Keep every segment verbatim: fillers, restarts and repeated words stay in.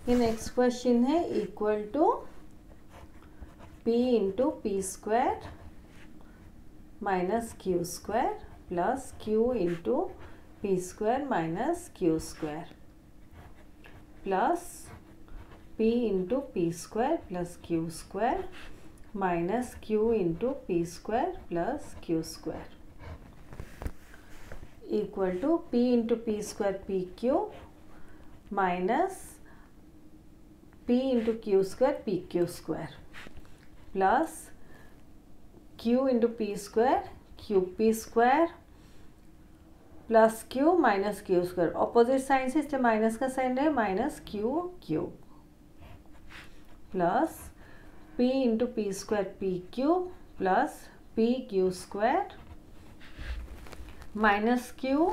ये next question है equal to P into P square minus Q square plus Q into P square minus Q square plus P into P square plus Q square minus Q into P square plus Q square equal to P into P square P Q minus P into Q square P Q square plus Q into P square Q P square plus Q minus Q square. Opposite sign से इसलिए minus का sign है, minus Q cube plus P into P square P cube plus P Q square minus Q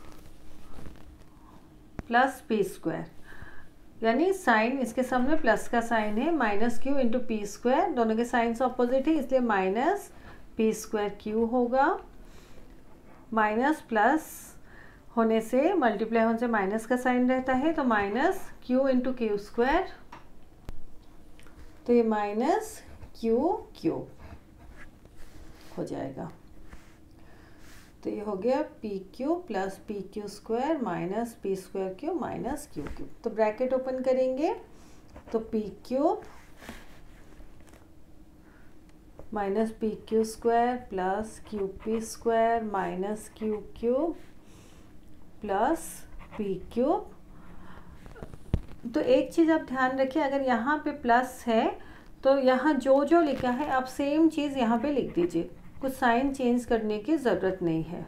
plus P square, यानी sign इसके सामने plus का sign है, minus Q into P square, दोनों के साइंस ऑपोजिट है इसलिए माइनस पी स्क्वायर क्यू होगा। माइनस प्लस होने से मल्टीप्लाई होने से माइनस का साइन रहता है तो minus Q into Q square, तो ये माइनस क्यू क्यूब हो जाएगा। तो ये हो गया P cube plus P Q square minus P square cube minus Q cube. तो ब्रैकेट ओपन करेंगे तो P cube minus P Q square plus Q P square minus Q cube plus P cube. तो एक चीज़ आप ध्यान रखिए, अगर यहाँ पे प्लस है तो यहाँ जो जो लिखा है आप सेम चीज़ यहाँ पे लिख दीजिए, कुछ साइन चेंज करने की ज़रूरत नहीं है।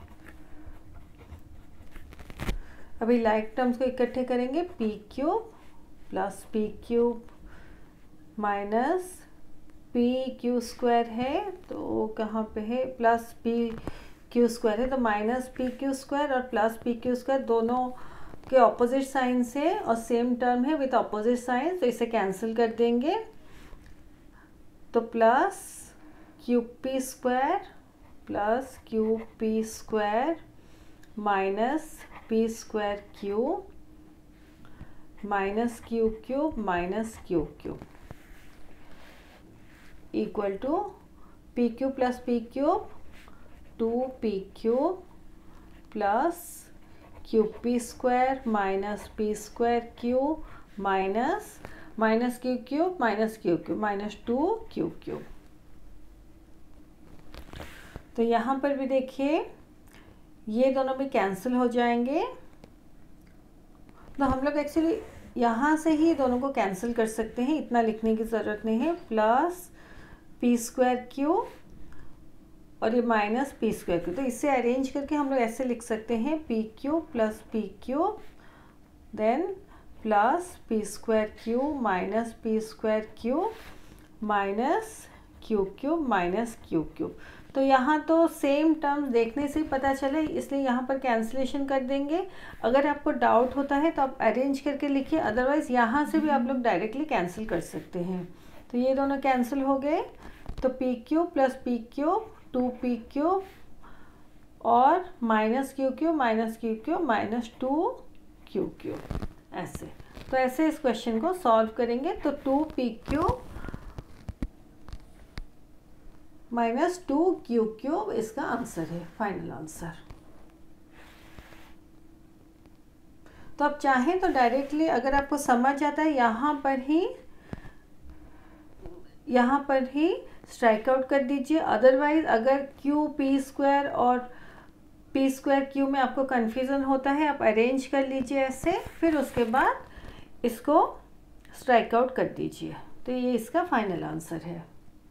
अभी लाइक टर्म्स को इकट्ठे करेंगे, P cube plus P cube minus P Q square है तो कहाँ पे है, प्लस पी क्यू स्क्वायर है तो माइनस पी क्यू स्क्वायर और प्लस पी क्यू स्क्वायर दोनों के ऑपोजिट साइन से और सेम टर्म है विथ ऑपोजिट साइन, तो इसे कैंसिल कर देंगे तो plus cube P square plus cube P square minus P square cube minus Q cube minus Q cube equal to P cube plus P cube two P cube plus cube P square minus P square cube minus minus Q cube minus Q cube minus two Q cube. तो यहाँ पर भी देखिए ये दोनों भी cancel हो जाएंगे, तो हम लोग एक्चुअली यहाँ से ही दोनों को कैंसिल कर सकते हैं, इतना लिखने की ज़रूरत नहीं है। प्लस पी स्क्वायर क्यू और ये माइनस पी स्क्वायर क्यू, तो इसे अरेंज करके हम लोग ऐसे लिख सकते हैं P Q plus P Q then plus P square Q minus P square Q minus Q cube minus Q cube. तो यहाँ तो सेम टर्म्स देखने से ही पता चले इसलिए यहाँ पर कैंसिलेशन कर देंगे। अगर आपको डाउट होता है तो आप अरेंज करके लिखिए, अदरवाइज़ यहाँ से भी आप लोग डायरेक्टली कैंसिल कर सकते हैं। तो ये दोनों कैंसिल हो गए तो P Q plus P Q two P Q और minus Q Q minus Q Q minus two Q Q, ऐसे। तो ऐसे इस क्वेश्चन को सॉल्व करेंगे तो two P Q minus two Q cube इसका आंसर है, फाइनल आंसर। तो आप चाहें तो डायरेक्टली अगर आपको समझ आता है यहाँ पर ही यहाँ पर ही स्ट्राइक आउट कर दीजिए, अदरवाइज अगर क्यू पी स्क्वायर और पी स्क्वायर क्यू में आपको कन्फ्यूज़न होता है आप अरेंज कर लीजिए ऐसे, फिर उसके बाद इसको स्ट्राइक आउट कर दीजिए। तो ये इसका फाइनल आंसर है।